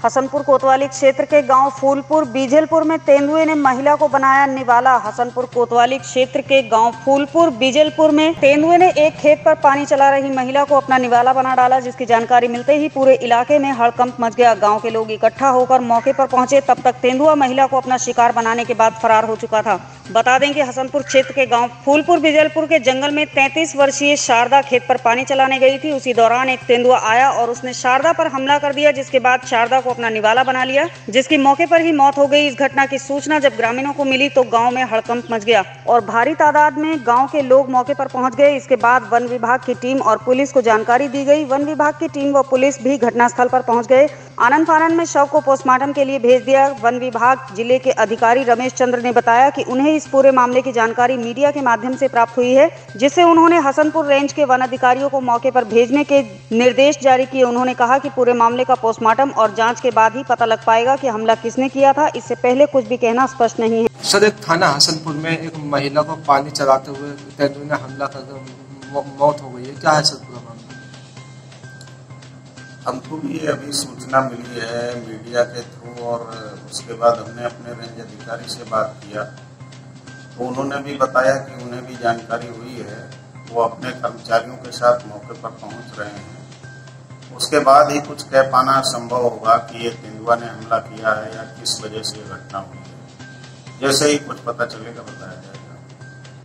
हसनपुर कोतवाली क्षेत्र के गांव फूलपुर बीजेलपुर में तेंदुए ने महिला को बनाया निवाला। हसनपुर कोतवाली क्षेत्र के गांव फूलपुर बीजेलपुर में तेंदुए ने एक खेत पर पानी चला रही महिला को अपना निवाला बना डाला, जिसकी जानकारी मिलते ही पूरे इलाके में हड़कंप मच गया। गांव के लोग इकट्ठा होकर मौके पर पहुंचे, तब तक तेंदुआ महिला को अपना शिकार बनाने के बाद फरार हो चुका था। बता दें कि हसनपुर क्षेत्र के गांव फूलपुर बीजेलपुर के जंगल में 33 वर्षीय शारदा खेत पर पानी चलाने गई थी। उसी दौरान एक तेंदुआ आया और उसने शारदा पर हमला कर दिया, जिसके बाद शारदा को अपना निवाला बना लिया, जिसकी मौके पर ही मौत हो गई। इस घटना की सूचना जब ग्रामीणों को मिली तो गांव में हड़कंप मच गया और भारी तादाद में गांव के लोग मौके पर पहुंच गए। इसके बाद वन विभाग की टीम और पुलिस को जानकारी दी गई। वन विभाग की टीम व पुलिस भी घटनास्थल पर पहुंच गए। आनन फानन में शव को पोस्टमार्टम के लिए भेज दिया। वन विभाग जिले के अधिकारी रमेश चंद्र ने बताया कि उन्हें इस पूरे मामले की जानकारी मीडिया के माध्यम से प्राप्त हुई है, जिससे उन्होंने हसनपुर रेंज के वन अधिकारियों को मौके पर भेजने के निर्देश जारी किए। उन्होंने कहा कि पूरे मामले का पोस्टमार्टम और जांच के बाद ही पता लग पाएगा कि हमला किसने किया था। इससे पहले कुछ भी कहना स्पष्ट नहीं है। सर, एक थाना हसनपुर में एक महिला को पानी चलाते हुए तेंदुए ने हमला कर मौत हो गई है, क्या है सर पूरा मामला? हमको भी अभी सूचना मिली है मीडिया के थ्रू, और उसके बाद हमने अपने रेंज अधिकारी से बात किया तो उन्होंने भी बताया कि उन्हें भी जानकारी हुई है। वो अपने कर्मचारियों के साथ मौके पर पहुंच रहे हैं। उसके बाद ही कुछ कह पाना संभव होगा कि ये तेंदुआ ने हमला किया है या किस वजह से ये घटना हुई है। जैसे ही कुछ पता चलेगा बताया जाएगा।